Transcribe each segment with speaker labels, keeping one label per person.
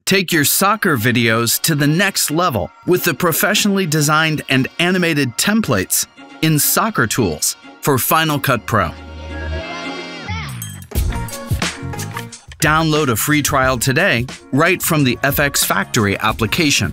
Speaker 1: Take your soccer videos to the next level with the professionally designed and animated templates in Soccer Tools for Final Cut Pro. Download a free trial today right from the FX Factory application.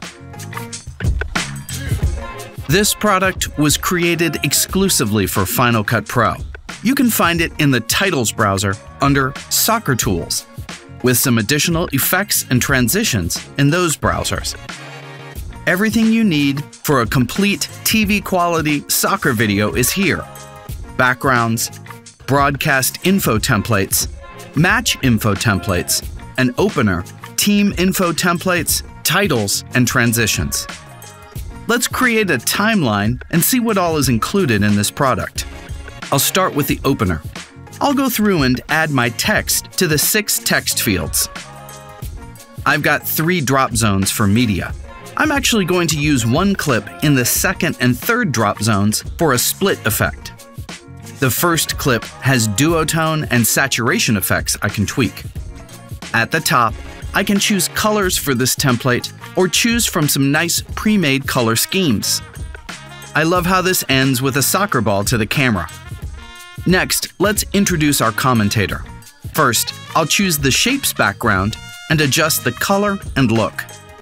Speaker 1: This product was created exclusively for Final Cut Pro. You can find it in the Titles browser under Soccer Tools, with some additional effects and transitions in those browsers. Everything you need for a complete TV-quality soccer video is here. Backgrounds, broadcast info templates, match info templates, an opener, team info templates, titles, and transitions. Let's create a timeline and see what all is included in this product. I'll start with the opener. I'll go through and add my text to the 6 text fields. I've got 3 drop zones for media. I'm actually going to use one clip in the second and third drop zones for a split effect. The first clip has duotone and saturation effects I can tweak. At the top, I can choose colors for this template or choose from some nice pre-made color schemes. I love how this ends with a soccer ball to the camera. Next, let's introduce our commentator. First, I'll choose the shapes background and adjust the color and look.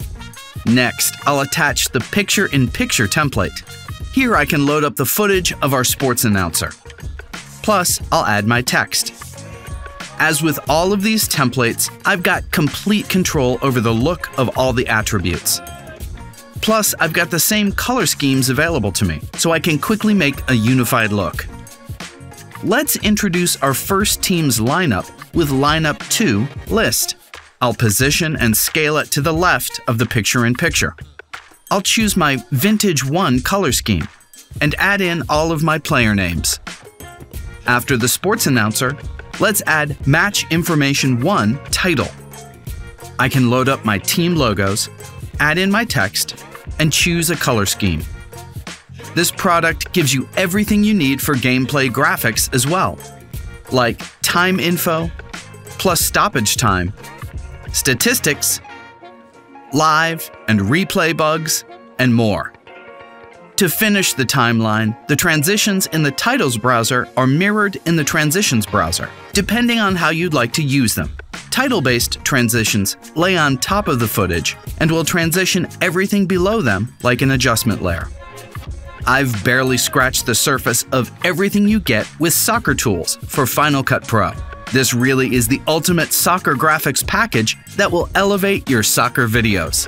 Speaker 1: Next, I'll attach the picture-in-picture template. Here I can load up the footage of our sports announcer. Plus, I'll add my text. As with all of these templates, I've got complete control over the look of all the attributes. Plus, I've got the same color schemes available to me, so I can quickly make a unified look. Let's introduce our first team's lineup with Lineup 2 List. I'll position and scale it to the left of the picture-in-picture. I'll choose my Vintage 1 color scheme and add in all of my player names. After the sports announcer, let's add Match Information 1 title. I can load up my team logos, add in my text, and choose a color scheme. This product gives you everything you need for gameplay graphics as well, like time info, plus stoppage time, statistics, live and replay bugs, and more. To finish the timeline, the transitions in the Titles browser are mirrored in the Transitions browser, depending on how you'd like to use them. Title-based transitions lay on top of the footage and will transition everything below them like an adjustment layer. I've barely scratched the surface of everything you get with Soccer Tools for Final Cut Pro. This really is the ultimate soccer graphics package that will elevate your soccer videos.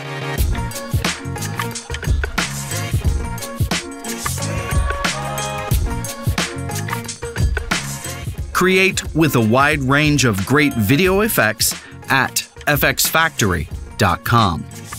Speaker 1: Create with a wide range of great video effects at fxfactory.com.